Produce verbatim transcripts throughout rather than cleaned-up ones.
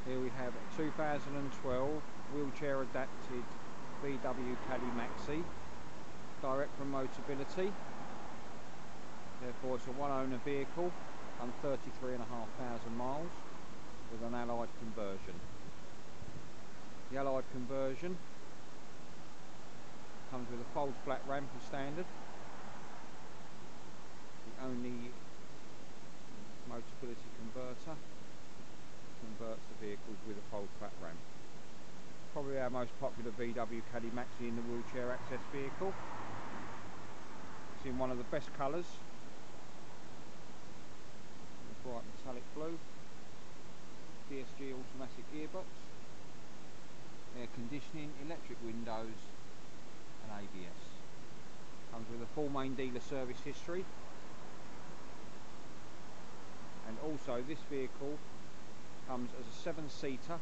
Here we have two thousand twelve wheelchair adapted V W Caddy Maxi, direct from Motability. Therefore it's a one owner vehicle, done thirty-three and a half thousand miles with an allied conversion. The allied conversion comes with a fold flat ramp as standard. The only Motability converter converts the vehicles with a fold flat ramp. Probably our most popular V W Caddy Maxi in the wheelchair access vehicle. It's in one of the best colours, the bright metallic blue. D S G automatic gearbox, air conditioning, electric windows and A B S. Comes with a full main dealer service history. And also this vehicle comes as a seven seater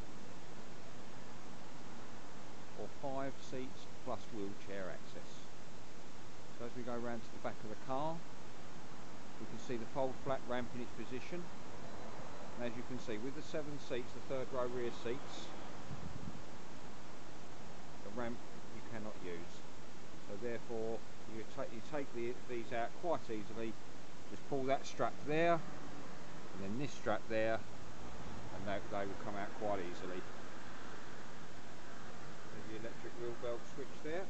or five seats plus wheelchair access. So as we go round to the back of the car, we can see the fold flat ramp in its position. And as you can see, with the seven seats, the third row rear seats, the ramp you cannot use. So therefore you take, you take the, these out quite easily. Just pull that strap there and then this strap there, and they, they will come out quite easily. There's the electric wheel belt switch there.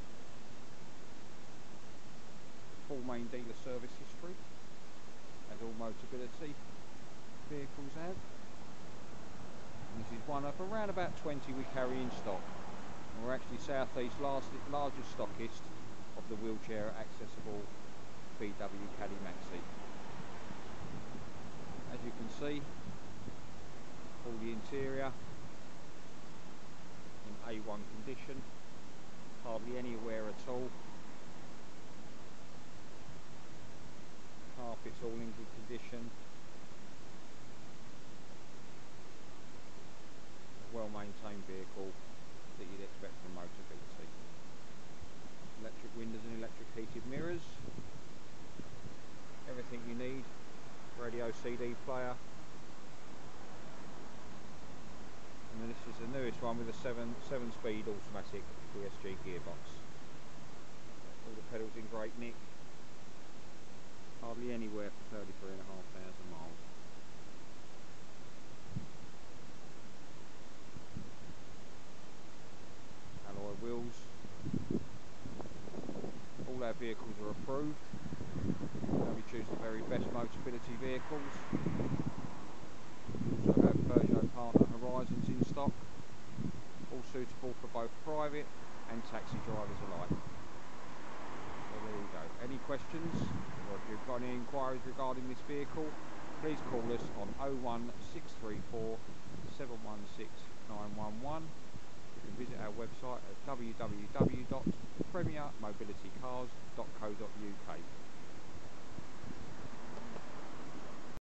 Full main dealer service history, as all Motability vehicles have. And this is one of around about twenty we carry in stock. And we're actually South East's largest stockist of the wheelchair accessible V W Caddy Maxi. As you can see, all the interior in A one condition, hardly any wear at all. Carpets all in good condition. A well maintained vehicle that you'd expect from Motability. Electric windows and electric heated mirrors. Everything you need. Radio C D player. And then this is the newest one with a seven seven speed automatic D S G gearbox. All the pedals in great nick. Hardly anywhere for thirty-three and a half thousand miles. Alloy wheels. All our vehicles are approved. We choose the very best Motability vehicles. We also have Peugeot partner Horizons in stock, all suitable for both private and taxi drivers alike. So there you go. Any questions, or if you've got any inquiries regarding this vehicle, please call us on oh one six three four, seven one six, nine one one. You can visit our website at w w w dot premier mobility cars dot co dot u k.